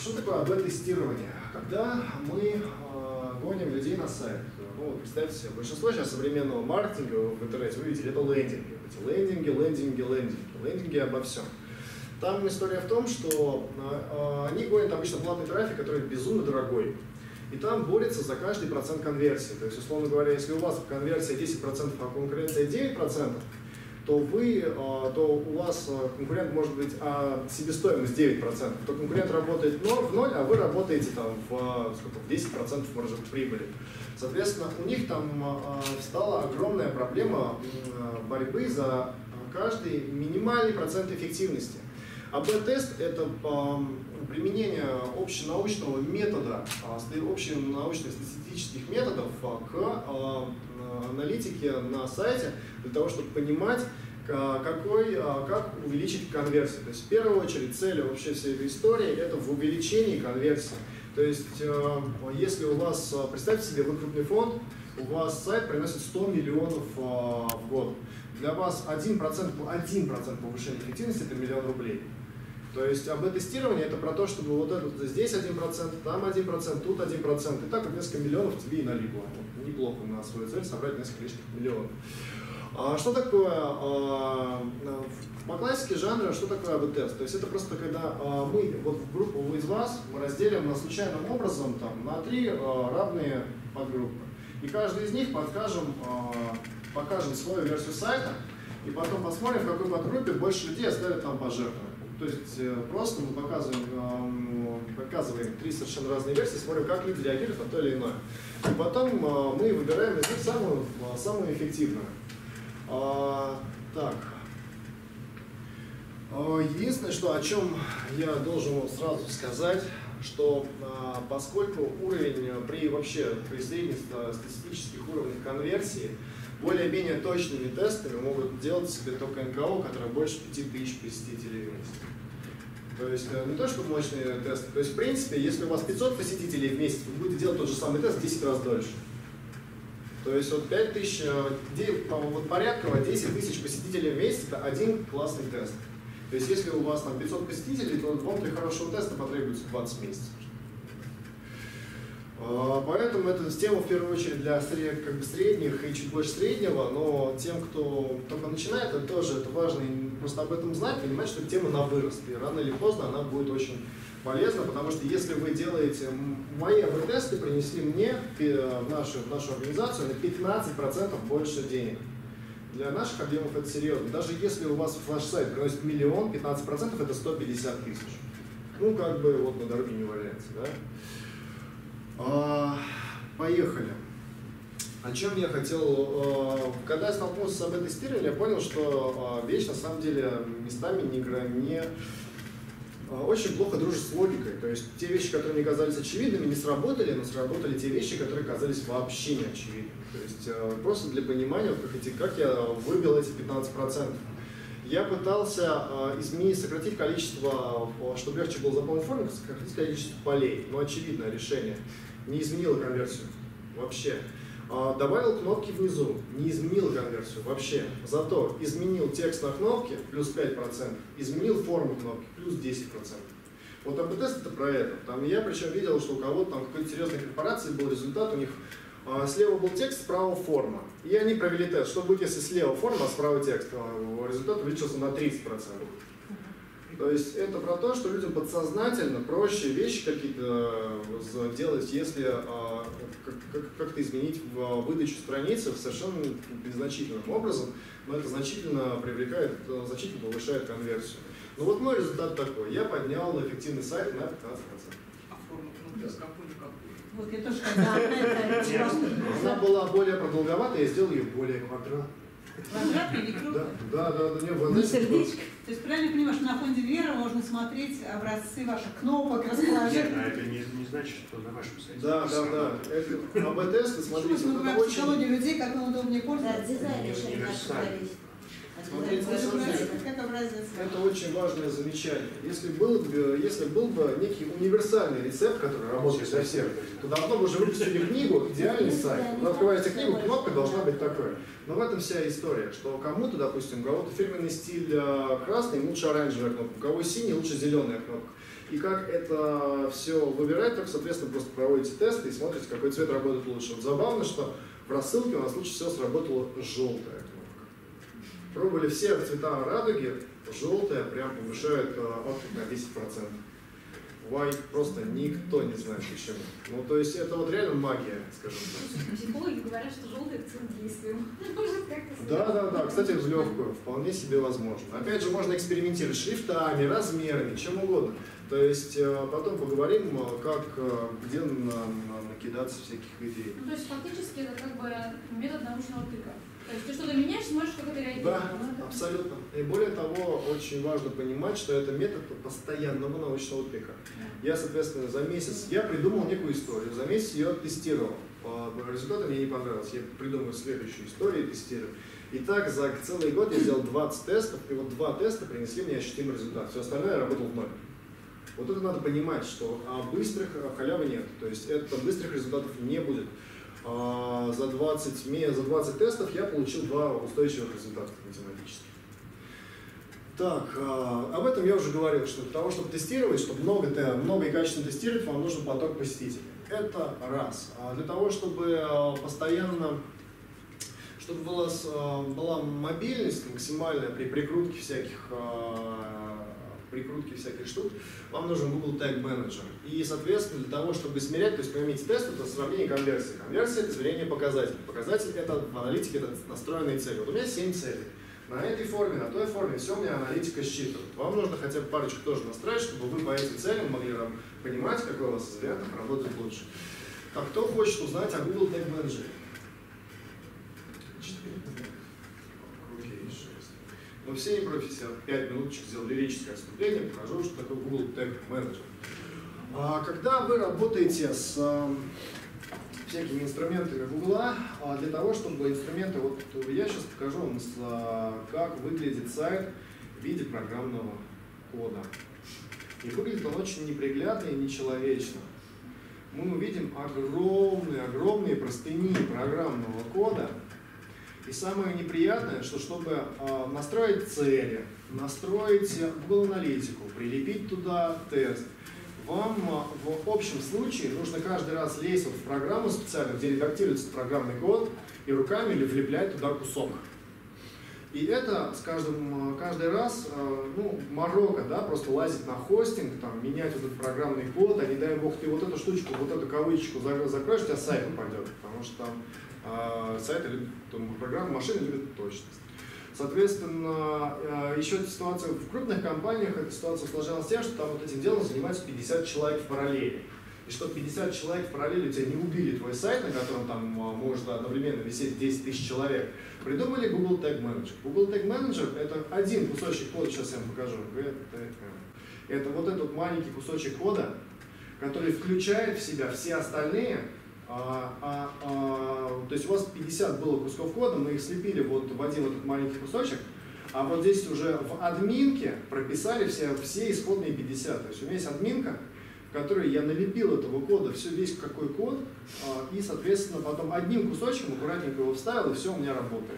Что такое АБ-тестирование? Когда мы гоним людей на сайт, ну, представьте себе, большинство сейчас современного маркетинга в интернете, вы видите, это лендинги. Лендинги обо всем. Там история в том, что они гонят обычно платный трафик, который безумно дорогой. И там борется за каждый процент конверсии. То есть, условно говоря, если у вас конверсия 10%, а конкуренция 9%, то у вас конкурент может быть себестоимость 9%, то конкурент работает в ноль, а вы работаете там в 10% может прибыли. Соответственно, у них там стала огромная проблема борьбы за каждый минимальный процент эффективности. АБ-тест – это применение общенаучного метода, общенаучных статистических методов к аналитике на сайте для того, чтобы понимать, как увеличить конверсию. То есть в первую очередь цель вообще всей этой истории – это в увеличении конверсии. То есть если у вас, представьте себе, вы крупный фонд, у вас сайт приносит 100 миллионов в год. Для вас 1% повышения эффективности – это 1 миллион рублей. То есть АБ-тестирование – это про то, чтобы вот это здесь 1%, там 1%, тут 1%, и так вот несколько миллионов тебе и налипло. Вот, неплохо на свою цель собрать несколько лишних миллионов. Что такое, по классике жанра, что такое АБ-тест? То есть это просто когда мы, вот в группу из вас, мы разделим случайным образом там, на 3 равные подгруппы. И каждый из них покажем свою версию сайта, и потом посмотрим, в какой подгруппе больше людей оставят там пожертвования. То есть просто мы показываем 3 совершенно разные версии, смотрим, как люди реагируют на то или иное. И потом мы выбираем из них самую эффективную. Так. Единственное, о чем я должен сразу сказать, что поскольку уровень при среднестатистических уровнях конверсии более-менее точными тестами могут делать себе только НКО, которые больше 5000 посетителей в месяц. То есть не то, что мощные тесты. То есть в принципе, если у вас 500 посетителей в месяц, вы будете делать тот же самый тест в 10 раз дольше. То есть вот 5000, вот порядка 10 тысяч посетителей в месяц – это один классный тест. То есть если у вас там 500 посетителей, то вам для хорошего теста потребуется 20 месяцев. Поэтому это тема в первую очередь для средних и чуть больше среднего, но тем, кто только начинает, это важно просто об этом знать, понимать, что тема на вырост. И рано или поздно она будет очень полезна, потому что если вы делаете, мои АБ-тесты принесли мне в нашу организацию на 15% больше денег. Для наших объемов это серьезно. Даже если у вас ваш сайт приносит 1 миллион, 15% это 150 тысяч. Ну, как бы вот на дороге не валяется, да? Поехали. О чем я хотел... Когда я столкнулся с АБ-тестированием, я понял, что вещь на самом деле местами не очень плохо дружит с логикой. То есть те вещи, которые мне казались очевидными, не сработали, но сработали те вещи, которые казались вообще не очевидными. То есть просто для понимания, как я выбил эти 15%. Я пытался сократить количество, чтобы легче было заполнить форму, сократить количество полей. Но очевидное решение. Не изменило конверсию вообще. Добавил кнопки внизу, не изменил конверсию вообще. Зато изменил текст на кнопке, плюс 5%, изменил форму кнопки, плюс 10%. Вот АБ-тест это про это. Там я причем видел, что у кого-то там какой-то серьезной корпорации был результат, у них слева был текст, справа форма. И они провели тест, что будет, если слева форма, а справа текст. Результат увеличился на 30%. То есть это про то, что людям подсознательно проще вещи какие-то делать, если как-то изменить выдачу страницы совершенно незначительным образом, но это значительно привлекает, значительно повышает конверсию. Ну вот мой результат такой. Я поднял эффективный сайт на 15%. А форма кнопки с какой-никакой? Вот я тоже когда она была более продолговатая, я сделал ее более квадратной. Квадратный или круглый? Да, не сердечко. То есть правильно понимаешь, что на фонде Вера можно смотреть образцы ваших кнопок, расположений. Нет, а это не значит, что на вашем сайте. Да. Это АБ-тесты, смотрите, мы говорим психологию людей, как им удобнее пользоваться. Да, дизайн еще не зависит. Смотрите, как образец. это очень важное замечание. Если был бы некий универсальный рецепт, который работает для всех, то давно бы уже выпустили книгу «Идеальный сайт». Вы открываете книгу, кнопка должна быть такой. Но в этом вся история, что кому-то, допустим, у кого-то фирменный стиль красный, лучше оранжевая кнопка, у кого синий, лучше зеленая кнопка. И как это все выбирать, так, соответственно, просто проводите тесты и смотрите, какой цвет работает лучше. Вот забавно, что в рассылке у нас лучше всего сработала желтая кнопка. Пробовали все цвета радуги, желтая прям повышает отклик на 10%. Why? Просто никто не знает почему. Ну, то есть это вот реально магия, скажем так. Психологи говорят, что желтый акцент действует. Да. Кстати, в легкую, вполне себе возможно. Опять же, можно экспериментировать шрифтами, размерами, чем угодно. То есть потом поговорим, как, где накидаться всяких идей. Ну, то есть фактически это как бы метод научного тыка. То есть ты что-то меняешь, смотришь, как это реагирует. Да, абсолютно. И более того, очень важно понимать, что это метод постоянного научного тыка. Я, соответственно, за месяц, я придумал некую историю, за месяц ее тестировал. По результатам мне не понравилось. Я придумаю следующую историю и тестирую. И так за целый год я сделал 20 тестов, и вот 2 теста принесли мне ощутимый результат. Все остальное я работал в ноль. Вот это надо понимать, что быстрых халявы нет. То есть это быстрых результатов не будет. За 20 тестов я получил 2 устойчивых результата математических. Так, об этом я уже говорил, что для того, чтобы тестировать, чтобы много и качественно тестировать, вам нужен поток посетителей. Это раз. Для того, чтобы постоянно, чтобы была мобильность максимальная при прикрутке всяких штук, вам нужен Google Tag Manager. И, соответственно, для того, чтобы измерять, то есть поймите, тест — это сравнение конверсии. Конверсия — это измерение показателей. Показатель — это в аналитике, это настроенные цели. Вот у меня 7 целей. На этой форме, на той форме все у меня аналитика считывает. Вам нужно хотя бы парочку тоже настраивать, чтобы вы по этим целям могли понимать, какой у вас из вариантов работает лучше. А кто хочет узнать о Google Tag Manager? 4. Окей, 6. Но все не против, я 5 минуточек сделал лирическое отступление, покажу, что такое Google Tag Manager. Когда вы работаете с всякими инструментами Гугла, для того, чтобы инструменты, вот я сейчас покажу вам, как выглядит сайт в виде программного кода. И выглядит он очень неприглядно и нечеловечно. Мы увидим огромные простыни программного кода. И самое неприятное, что чтобы настроить цели, настроить Google аналитику, прилепить туда тест, вам в общем случае нужно каждый раз лезть в программу специально, где редактируется программный код, и руками влеплять туда кусок. И это каждый раз морока, да, просто лазить на хостинг, там, менять вот этот программный код, а не дай бог ты вот эту штучку, вот эту кавычку закроешь, у тебя сайт упадет, потому что там сайты любят, программы, машины любят точность. Соответственно, еще ситуация в крупных компаниях, эта ситуация усложнялась тем, что там вот этим делом занимаются 50 человек в параллели. И чтобы 50 человек в параллели у тебя не убили твой сайт, на котором там может одновременно висеть 10 тысяч человек, придумали Google Tag Manager. Google Tag Manager — это один кусочек кода, сейчас я вам покажу. Это вот этот маленький кусочек кода, который включает в себя все остальные. То есть у вас 50 было кусков кода, мы их слепили вот в один этот маленький кусочек, а вот здесь уже в админке прописали все исходные 50. То есть у меня есть админка, в которой я налепил этого кода, весь какой код, и, соответственно, потом одним кусочком аккуратненько его вставил, и все у меня работает.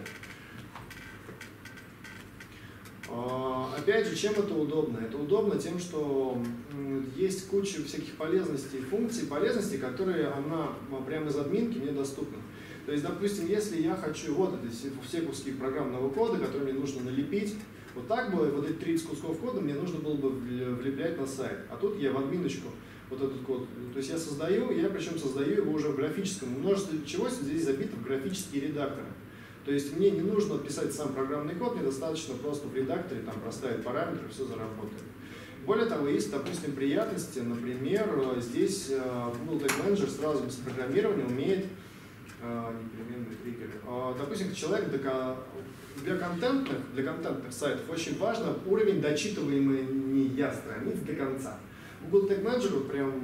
Опять же, чем это удобно? Это удобно тем, что есть куча всяких полезностей, функций, полезностей, которые она прямо из админки мне доступна. То есть, допустим, если я хочу, вот это все куски программного кода, которые мне нужно налепить, вот так было, вот эти 30 кусков кода мне нужно было бы влеплять на сайт. А тут я в админочку вот этот код, то есть я причем создаю его уже в графическом, множество чего здесь забито в графические редакторы. То есть мне не нужно писать сам программный код, мне достаточно просто в редакторе там проставить параметры, все заработает. Более того, есть, допустим, приятности, например, здесь Google Tag Manager сразу без программирования умеет непеременные триггеры. Допустим, человек для контентных сайтов очень важно уровень дочитываемости страниц до конца. Google Tag Manager прям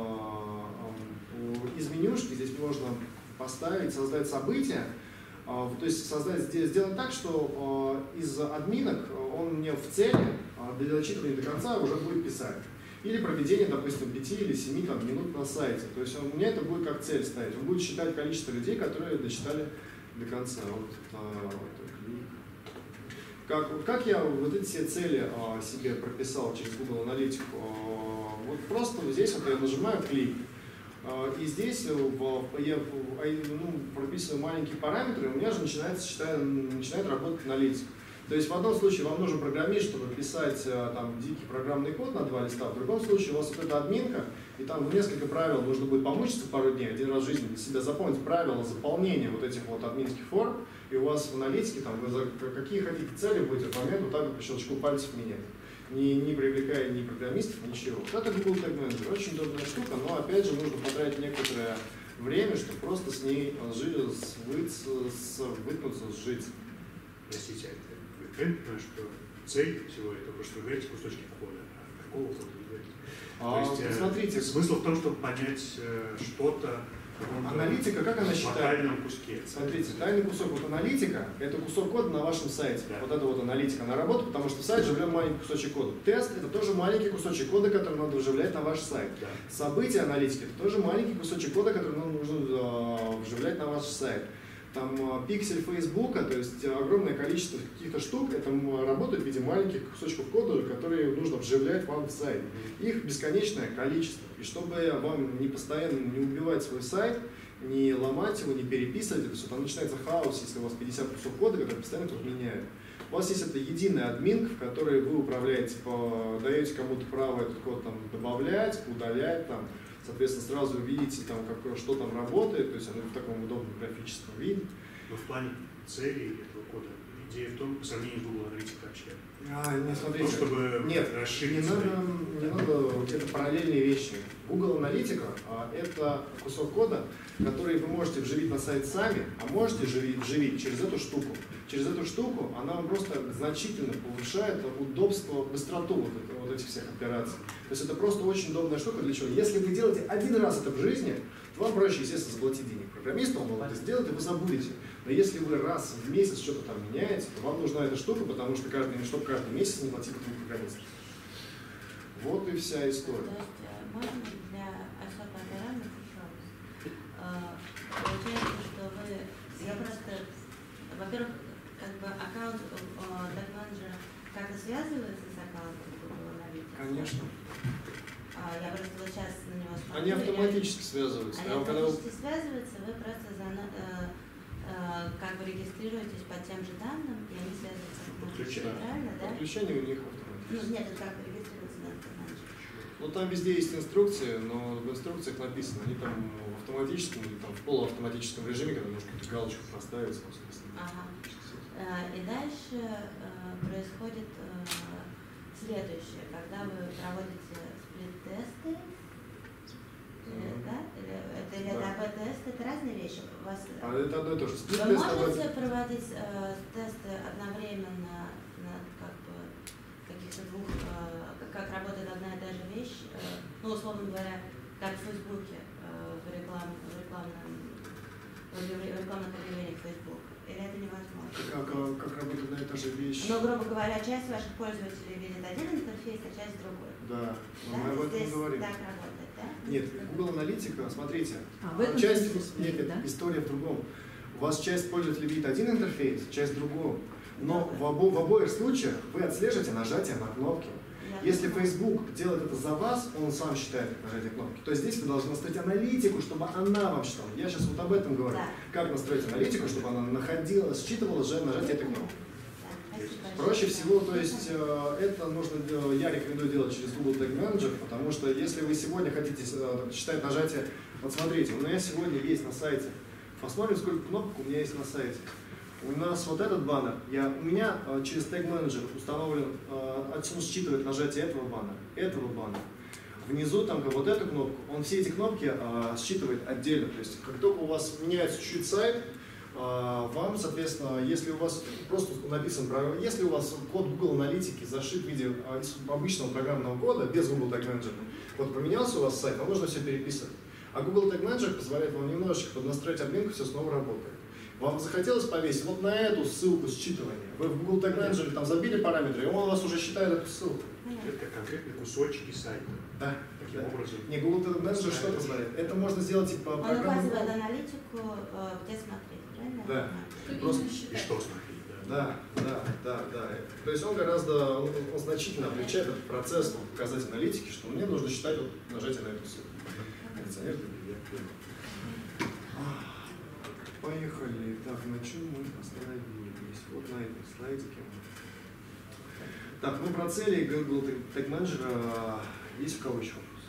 из менюшки здесь можно поставить, создать события. То есть сделать так, что из админок он мне в цели для дочитывания до конца уже будет писать. Или проведение, допустим, 5 или 7 минут на сайте. То есть у меня это будет как цель ставить. Он будет считать количество людей, которые дочитали до конца. Как я вот эти все цели себе прописал через Google Аналитику? Вот просто вот здесь вот я нажимаю клик. И здесь я прописываю маленькие параметры, и у меня же начинает работать аналитика. То есть в одном случае вам нужен программист, чтобы писать там дикий программный код на 2 листа, в другом случае у вас вот эта админка, и там несколько правил нужно будет помучиться пару дней, один раз в жизни для себя запомнить правила заполнения вот этих вот админских форм, и у вас в аналитике там вы за какие хотите цели будете в момент вот так вот по щелчку пальцев менять. Не привлекая ни программистов, ничего. Вот это Google Tag Manager. Очень удобная штука, но опять же нужно потратить некоторое время, чтобы просто с ней выткнуться, сжиться. Простите, вы правильно понимаете, что цель всего этого, потому что вы говорите кусочки кода, а какого кода вы говорите? То есть, смотрите, смысл в том, чтобы понять что-то в аналитика, как она считает? локальном куске. Смотрите, тайный кусок, вот аналитика, это кусок кода на вашем сайте. Да. Вот это вот аналитика, она работает, потому что в сайт живет маленький кусочек кода. Тест — это тоже маленький кусочек кода, который надо вживлять на ваш сайт. Да. События аналитики — это тоже маленький кусочек кода, который нам нужно вживлять на ваш сайт. Там пиксель Фейсбука, то есть огромное количество каких-то штук, это работают в виде маленьких кусочков кода, которые нужно вживлять вам в сайт. Их бесконечное количество. И чтобы вам не постоянно не убивать свой сайт, не ломать его, не переписывать, это все, там начинается хаос, если у вас 50 кусок кода, который постоянно кто-то меняет. У вас есть это единая админка, в которой вы управляете, даете кому-то право этот код там добавлять, удалять, там, соответственно, сразу увидите, там, что там работает, то есть оно в таком удобном графическом виде. Но в плане целей этого кода идея в том, по сравнению с Google Analytics вообще. Не смотрите. То, чтобы нет, расширить не надо, это параллельные вещи. Google Аналитика это кусок кода, который вы можете вживить на сайт сами, а можете вживить через эту штуку. Через эту штуку она вам просто значительно повышает удобство, быстроту вот этих всех операций. То есть это просто очень удобная штука для чего? Если вы делаете один раз это в жизни, то вам проще, естественно, заплатить денег программисту, он вам это сделает, и вы забудете. Но если вы раз в месяц что-то там меняете, то вам нужна эта штука, потому что чтобы каждый месяц не платить этому программисту. Вот и вся история. То есть можно для особо одаренных еще раз? Получается, что я просто, во-первых, как бы аккаунт Tag Manager как-то связывается с аккаунтом Google Analytics? Конечно. Я просто вот сейчас на него смотрю. Они автоматически связываются. Они автоматически связываются, вы просто как бы регистрируетесь по тем же данным, и они связываются автоматически, правильно, да? Подключение у них автоматически. Нет, это как регистрируется на Tag Manager. Ну там везде есть инструкции, но в инструкциях написано, они там в автоматическом или там в полуавтоматическом режиме, когда нужно какую-то галочку поставить, соответственно. Ага. И дальше происходит следующее, когда вы проводите сплит-тесты, да? Или это АБ-тест, это разные вещи. Это одно и то же. Вы можете проводить тесты одновременно на как бы каких-то двух, как работает одна и та же вещь, ну, условно говоря, как в Фейсбуке, в рекламных объявлениях Facebook. Или это невозможно? Как работает одна и та же вещь? Но, грубо говоря, часть ваших пользователей видит один интерфейс, а часть другой. Да, Да? мы об этом Здесь говорим. так работает, да? Нет, Google Аналитика, смотрите, В этом часть, смысле, нет, да? история в другом. У вас часть пользователей видит один интерфейс, часть другого. Но в обоих случаях вы отслеживаете нажатие на кнопки. Если Facebook делает это за вас, он сам считает нажатие кнопки, то здесь вы должны настроить аналитику, чтобы она вам считала. Я сейчас вот об этом говорю. Да. Как настроить аналитику, чтобы она находила, считывала же нажатие этой кнопки. Проще всего, то есть это нужно, я рекомендую делать через Google Tag Manager, потому что если вы сегодня хотите считать нажатие, вот смотрите, у меня сегодня есть на сайте, посмотрим, сколько кнопок у меня есть на сайте. У нас вот этот баннер, у меня через Tag Manager установлен, он считывает нажатие этого баннера. Внизу там вот эту кнопку, он все эти кнопки считывает отдельно. То есть как только у вас меняется чуть-чуть сайт, вам, соответственно, если у вас просто написан, если у вас код Google Аналитики зашит в виде обычного программного кода, без Google Tag Manager, вот поменялся у вас сайт, вам нужно все переписывать. А Google Tag Manager позволяет вам немножечко поднастроить админку, все снова работает. Вам захотелось повесить вот на эту ссылку считывания. Вы в Google Tag Manager там забили параметры, и он у вас уже считает эту ссылку. Это конкретные кусочки сайта. Да. Таким образом. Не, Google Tag Manager что позволяет? Это можно сделать типа Он программу. указывает аналитику, где смотреть, правильно? Да. Что Просто- именно И считать? что смотреть, да. Да. То есть он гораздо, он значительно облегчает этот процесс показать аналитики, что мне нужно считать вот нажатие на эту ссылку. Кондиционер для белья. Поехали. Так, на чем мы остановились? Вот на этом слайдике. Так, ну про цели Google Tag Manager есть у кого еще вопрос?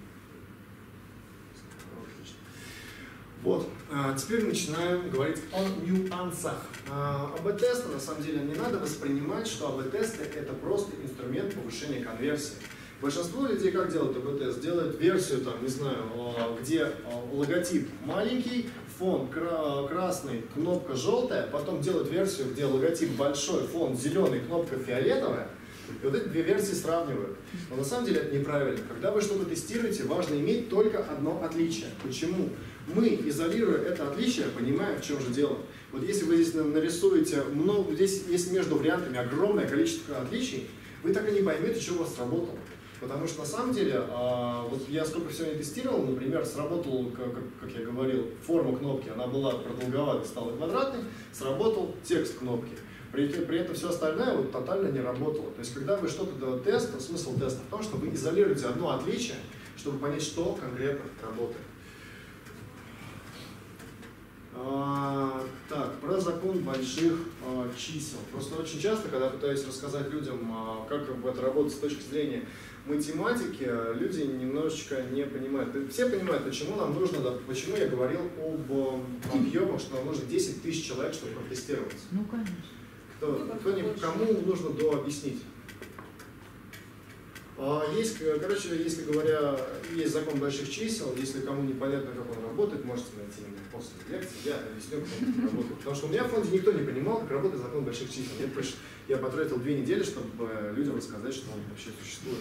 Отлично. Вот, теперь начинаем говорить о нюансах. АБ-тесты, на самом деле, не надо воспринимать, что АБ-тесты это просто инструмент повышения конверсии. Большинство людей как делают АБ-тест? Делают версию, там, не знаю, где логотип маленький, фон красный, кнопка желтая, потом делают версию, где логотип большой, фон зеленый, кнопка фиолетовая, и вот эти две версии сравнивают. Но на самом деле это неправильно. Когда вы что-то тестируете, важно иметь только одно отличие. Почему? Мы, изолируя это отличие, понимаем, в чем же дело. Вот если вы здесь нарисуете много, здесь есть между вариантами огромное количество отличий, вы так и не поймете, что у вас сработало. Потому что на самом деле, вот я сколько всего не тестировал, например, сработал, как я говорил, форма кнопки, она была продолговатой, стала квадратной, сработал текст кнопки. При этом все остальное вот тотально не работало. То есть, когда вы что-то тестите, смысл теста в том, что вы изолируете одно отличие, чтобы понять, что конкретно работает. Так, про закон больших чисел. Просто очень часто, когда пытаюсь рассказать людям, как это работает с точки зрения математики, люди немножечко не понимают. Все понимают, почему нам нужно, почему я говорил об объемах, что нам нужно 10 тысяч человек, чтобы протестировать. Ну, конечно. Кому нужно дообъяснить? Есть, короче, если говоря, есть закон больших чисел, если кому непонятно, как он работает, можете найти меня после лекции, я объясню, как он работает. Потому что у меня в фонде никто не понимал, как работает закон больших чисел. Я потратил 2 недели, чтобы людям рассказать, что он вообще существует.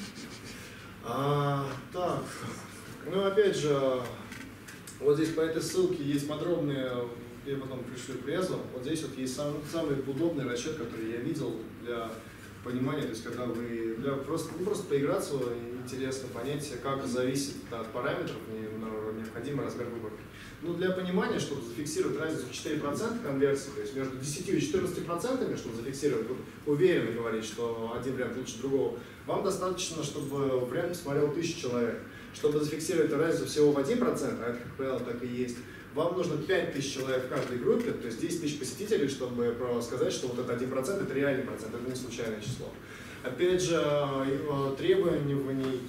Так, ну опять же, вот здесь по этой ссылке есть подробные, я потом пришлю презу, вот здесь вот есть самый удобный расчет, который я видел для понимания, то есть когда вы просто поиграться, интересно понять, как зависит от параметров необходимый размер выборки. Ну, для понимания, чтобы зафиксировать разницу в 4% конверсии, то есть между 10 и 14%, чтобы зафиксировать, вот, уверенно говорить, что один вариант лучше другого, вам достаточно, чтобы вариант посмотрел 1000 человек. Чтобы зафиксировать разницу всего в 1%, а это, как правило, так и есть, вам нужно 5000 человек в каждой группе, то есть 10 тысяч посетителей, чтобы сказать, что вот это 1% это реальный процент, это не случайное число. Опять же, требования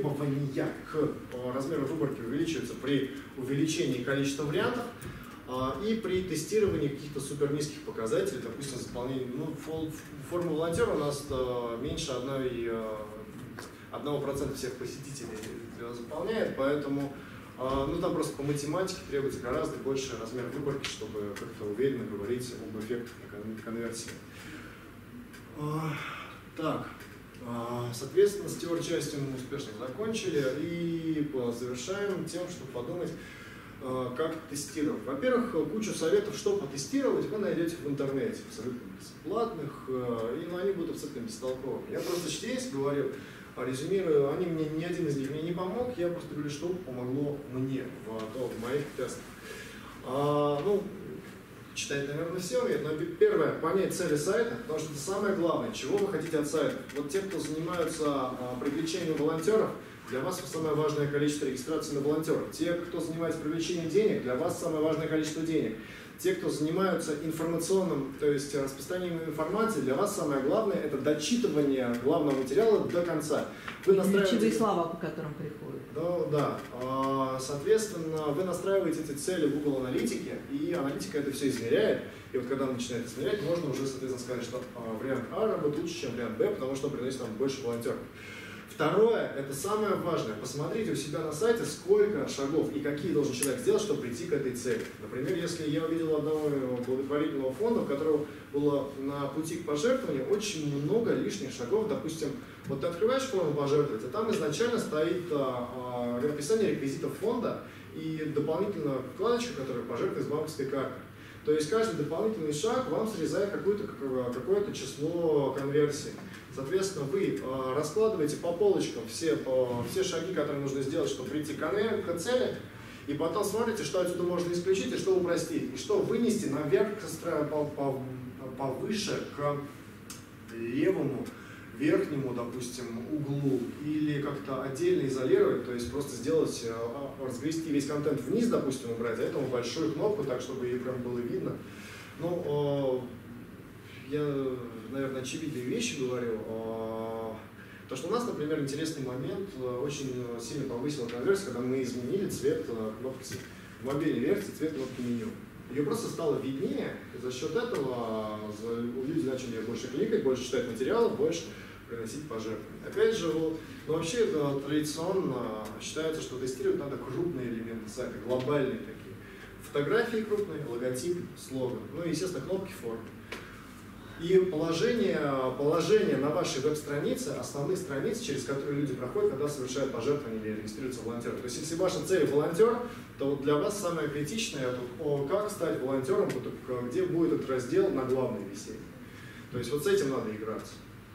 к размеру выборки увеличиваются при увеличении количества вариантов и при тестировании каких-то супер низких показателей, допустим, заполнение. Ну, форма волонтера у нас меньше 1% всех посетителей заполняет, поэтому ну, там просто по математике требуется гораздо больше размер выборки, чтобы как-то уверенно говорить об эффектах конверсии. Так, соответственно, с теорией частью мы успешно закончили и завершаем тем, чтобы подумать, как тестировать. Во-первых, кучу советов, что потестировать, вы найдете в интернете, абсолютно бесплатных, и они будут абсолютно бестолковыми. Я просто здесь говорю, резюмирую, ни один из них мне не помог, я просто говорю, что помогло мне в моих тестах. Ну, читать, наверное, все умеют, но первое, понять цели сайта, потому что это самое главное, чего вы хотите от сайта. Вот те, кто занимаются привлечением волонтеров, для вас самое важное количество регистрации на волонтеров. Те, кто занимается привлечением денег, для вас самое важное количество денег. Те, кто занимаются информационным, то есть распространением информации, для вас самое главное – это дочитывание главного материала до конца. Вы ключевые слова, по которым приходят. Да. Соответственно, вы настраиваете эти цели в Google Аналитике, и аналитика это все измеряет. И вот когда он начинает измерять, можно уже, соответственно, сказать, что вариант А работает лучше, чем вариант Б, потому что он приносит нам больше волонтеров. Второе, это самое важное. Посмотрите у себя на сайте, сколько шагов и какие должен человек сделать, чтобы прийти к этой цели. Например, если я увидел одного благотворительного фонда, у которого было на пути к пожертвованию очень много лишних шагов. Допустим, вот ты открываешь форму пожертвовать, а там изначально стоит описание реквизитов фонда и дополнительная вкладочка, которая пожертвует с банковской карты. То есть каждый дополнительный шаг вам срезает какое-то число конверсий. Соответственно, вы раскладываете по полочкам все шаги, которые нужно сделать, чтобы прийти к цели, И потом смотрите, что отсюда можно исключить и что упростить, и что вынести наверх повыше к левому, верхнему, допустим, углу, или как-то отдельно изолировать, то есть просто сделать, разгрести весь контент вниз, допустим, убрать, а этому большую кнопку, так, чтобы ее прям было видно. Ну, я, наверное, очевидные вещи говорю. То, что у нас, например, интересный момент, очень сильно повысила конверсия, когда мы изменили цвет кнопки в мобильной версии, цвет кнопки меню. Ее просто стало виднее, и за счет этого люди начали больше кликать, больше читать материалов, больше приносить пожертвования. Опять же, ну, вообще традиционно считается, что тестировать надо крупные элементы сайта, глобальные такие. Фотографии крупные, логотип, слоган, ну и, естественно, кнопки, формы. И положение на вашей веб-странице, основные страницы, через которые люди проходят, когда совершают пожертвования или регистрируются волонтером. То есть, если ваша цель волонтер, то вот для вас самое критичное, как стать волонтером, где будет этот раздел на главной висеть. То есть, вот с этим надо играться.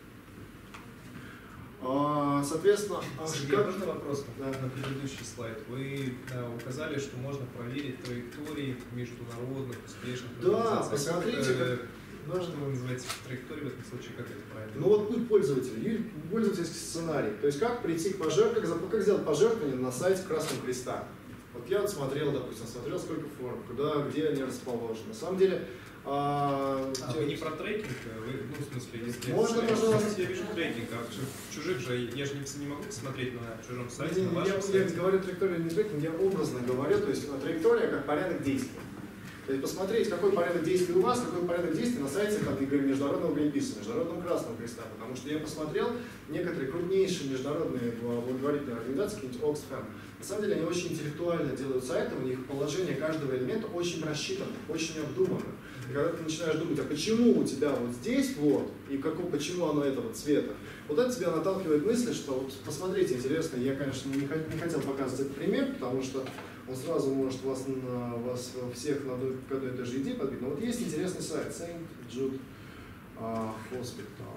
Соответственно, Сергей, можно вопрос на предыдущий слайд? Вы указали, что можно проверить траектории международных успешных организаций. Да, посмотрите, Можно вы называете траекторию в этом случае, как это правильно? Ну вот путь пользователя, пользовательский сценарий. То есть как прийти к пожертвованию, как сделать пожертвование на сайте Красного Креста. Вот я вот смотрел, допустим, сколько форм, где они расположены. На самом деле... вы не про трекинг? Вы, в смысле, если... Можно, пожалуйста. Я вижу трекинг, а в чужих же, я же не могу посмотреть на чужом сайте, на вашем сайте. Я говорю траекторию не трекинг, я образно говорю, то есть траектория как порядок действий. То есть посмотреть, какой порядок действий у вас, какой порядок действий на сайте Международного Гринписа, Международного Красного Креста. Потому что я посмотрел некоторые крупнейшие международные благотворительные организации, какие-нибудь Oxfam. На самом деле они очень интеллектуально делают сайты, у них положение каждого элемента очень рассчитано, очень обдумано. И когда ты начинаешь думать, а почему у тебя вот здесь вот, и почему оно этого цвета, вот это тебя наталкивает мысли, что вот посмотрите, интересно, я, конечно, не хотел показывать этот пример, потому что он сразу может вас всех к одной и той же идее подбить. Но вот есть интересный сайт St. Jude Hospital,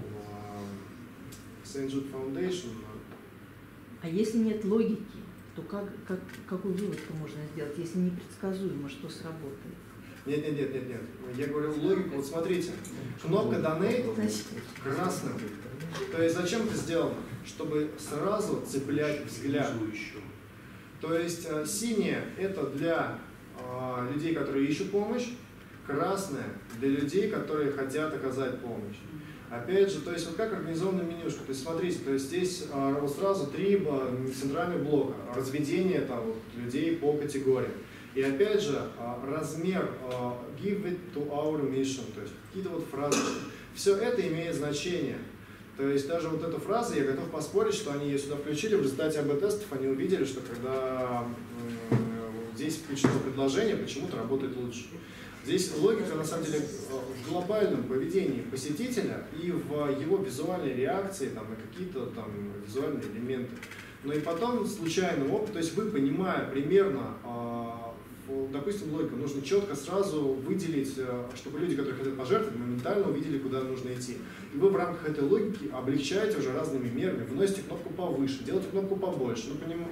St. Jude Foundation. А если нет логики, то какой вывод-то можно сделать, если непредсказуемо, что сработает? Нет. Я говорю логику. Вот смотрите, кнопка Donate красным. То есть зачем это сделано? Чтобы сразу цеплять взгляд. То есть синее – это для людей, которые ищут помощь, красное – для людей, которые хотят оказать помощь. Опять же, то есть вот как организована менюшка. То есть смотрите, то есть здесь вот сразу 3 центральных блока, разведение людей по категориям. И опять же, размер give it to our mission, то есть какие-то вот фразы. Все это имеет значение. То есть даже вот эта фраза, я готов поспорить, что они ее сюда включили, в результате АБ-тестов они увидели, что когда здесь включено предложение, почему-то работает лучше. Здесь логика, на самом деле, в глобальном поведении посетителя и в его визуальной реакции на какие-то визуальные элементы. Но и потом случайным опытом, то есть вы, понимая примерно, допустим, логику, нужно четко сразу выделить, чтобы люди, которые хотят пожертвовать, моментально увидели, куда нужно идти. И вы в рамках этой логики облегчаете уже разными мерами, выносите кнопку повыше, делаете кнопку побольше.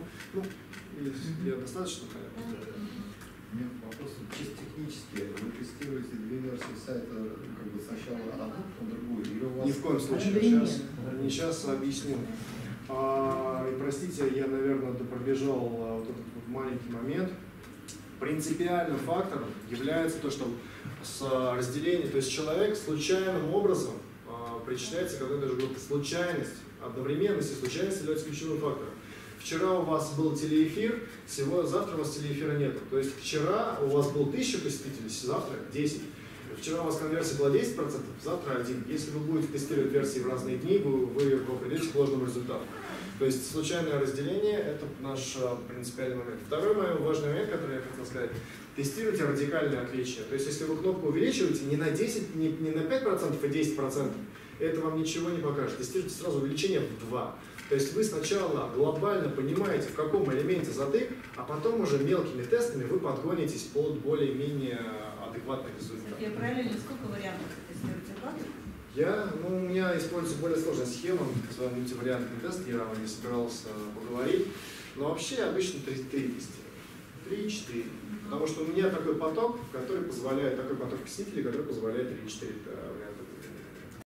Я достаточно понятно? Нет, вопрос чисто технический. Вы тестируете 2 версии сайта, сначала одну, потом другую, или у вас... Ни в коем случае. Сейчас объясню. Простите, я, наверное, пробежал вот этот вот маленький момент. Принципиальным фактором является то, что с разделением, то есть человек случайным образом причисляется к одной и той же группе. Случайность, одновременность и случайность являются ключевым фактором. Вчера у вас был телеэфир, завтра у вас телеэфира нет. То есть вчера у вас было 1000 посетителей, завтра 10. Вчера у вас конверсия была 10%, завтра 1. Если вы будете тестировать версии в разные дни, вы придете к ложному результату. То есть случайное разделение – это наш принципиальный момент. Второй важный момент, который я хотел сказать – тестируйте радикальные отличия. То есть если вы кнопку увеличиваете не на 10, не на 5% и 10%, это вам ничего не покажет. Тестируйте сразу увеличение в 2. То есть вы сначала глобально понимаете, в каком элементе затык, а потом уже мелкими тестами вы подгонитесь под более-менее адекватный результат. Я правильно, сколько вариантов тестируете? У меня используется более сложная схема, называемый мультивариантный тест, я не собирался поговорить, но вообще обычно 3 тестирования. 3-4. Потому что у меня такой поток, который позволяет, такой поток посетителей, который позволяет 3-4